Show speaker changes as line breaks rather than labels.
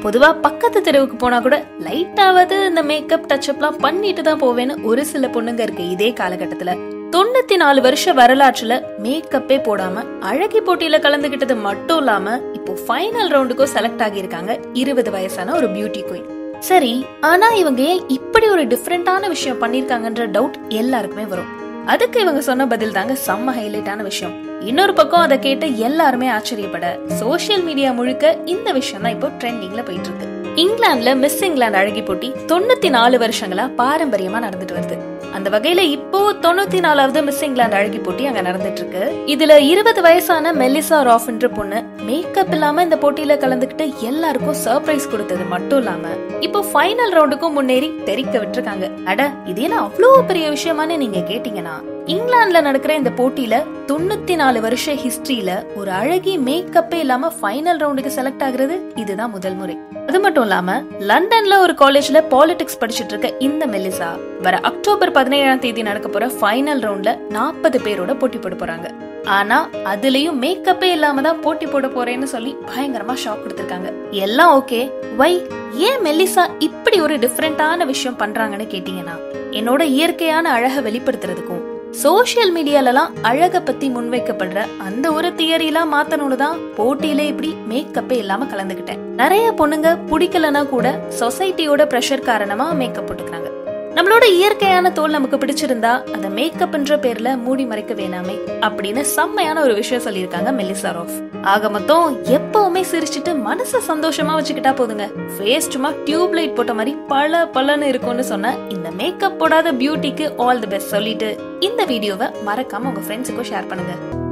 பொதுவா பக்கத்து தெருவுக்கு போனா கூட லைட்டாவது இந்த மேக்கப் டச்சப்லாம் பண்ணிட்டு தான் போவேன்னு ஒரு சில பொண்ணுங்க இருக்கு. இதே காலகட்டத்துல 94 வருஷ வரலாற்றுல மேக்கப்பே போடாம அழகி போட்டியில கலந்துகிட்டது மட்டும் இல்லாம இப்போ ஃபைனல் ரவுண்டுக்கும் செலக்ட் ஆகியிருக்காங்க 20 வயசான ஒரு பியூட்டி குயின். சரி, ஆனா இவங்க ஏன் இப்படி ஒரு டிஃபரெண்டான விஷயம் பண்ணிருக்காங்கன்ற டவுட் எல்லாருக்குமே வரும். அதுக்கு இவங்க சொன்ன பதில் தாங்க செம்ம ஹைலைட்டான விஷயம். இன்னொரு பக்கம் அதை கேட்டு எல்லாருமே ஆச்சரியப்பட சோசியல் மீடியா முழுக்க இந்த விஷயம் தான் இப்போ ட்ரெண்டிங்ல போயிட்டு இருக்கு. இங்கிலாந்துல மிஸ் இங்கிலாந்து அழகி போட்டி 94 வருஷங்களா பாரம்பரியமா நடந்துட்டு வருது. அந்த வகையில இப்போ 94வது மிஸ் இங்கிலாந்து அழகி போட்டி அங்க நடந்துட்டு இருக்கு. இதுல 20 வயசான மெலிசா ராஃப்ன்ற பொண்ணு மேக்கப் இல்லாம இந்த போட்டியில கலந்துகிட்டு எல்லாருக்கும் சர்ப்ரைஸ் கொடுத்தது மட்டும் இல்லாம இப்போ ஃபைனல் ரவுண்டுக்கும் முன்னேறி தெரிக்க விட்டுருக்காங்க. அட, இது என்ன அவ்வளவு பெரிய விஷயமானு நீங்க கேட்டீங்கன்னா, இங்கிலாந்துல நடக்கிற இந்த போட்டியில 94 வருஷ ஹிஸ்டரியில ஒரு அழகி மேக்கப்பே இல்லாம ஃபைனல் ரவுண்டுக்கு செலக்ட் ஆகுறது இதுதான் முதல் முறை. அது மட்டும் இல்லாம லண்டன்ல ஒரு காலேஜ்ல பாலிடிக்ஸ் படிச்சிட்டு இருக்க இந்த மெலிசா வர அக்டோபர் 17ஆம் தேதி நடக்க போற ஃபைனல் ரவுண்ட்ல 40 பேரோட போட்டி போட போறாங்க. ஆனா அதுலயும் மேக்கப்பே இல்லாம தான் போட்டி போட போறேன்னு சொல்லி பயங்கரமா ஷாக் கொடுத்திருக்காங்க. எல்லாம் ஓகே, வை ஏன் மெலிசா இப்படி ஒரு டிஃபரெண்டான விஷயம் பண்றாங்கன்னு கேட்டீங்கன்னா, என்னோட இயற்கையான அழகை வெளிப்படுத்துறதுக்கும் சோசியல் மீடியாலலாம் அழக பத்தி முன்வைக்கப்படுற அந்த ஒரு தியரியெல்லாம் மாத்தணும்னு தான் போட்டியில இப்படி மேக்கப்பே இல்லாம கலந்துகிட்டேன். நிறைய பொண்ணுங்க பிடிக்கலனா கூட சொசைட்டியோட பிரஷர் காரணமா மேக்கப் போட்டுக்கிறாங்க. நம்மளோட இயற்கையான தோல் நமக்கு பிடிச்சிருந்தா அத மேக்கப்ன்ற பேர்ல மூடி மறைக்க வேணாமே அப்படின்னு செம்மையான ஒரு விஷயம் சொல்லியிருக்காங்க மெலிசா ராஃப். ஆக மொத்தம் எப்பவுமே சிரிச்சுட்டு மனச சந்தோஷமா வச்சுக்கிட்டா போதுங்க. ஃபேஸ் சும்மா டியூப் லைட் போட்ட மாதிரி பலன்னு இருக்கும்னு சொன்ன இந்த மேக்கப் போடாத பியூட்டிக்கு ஆல் தி பெஸ்ட் சொல்லிட்டு இந்த வீடியோவை மறக்காம உங்க ஃப்ரெண்ட்ஸுக்கும் ஷேர் பண்ணுங்க.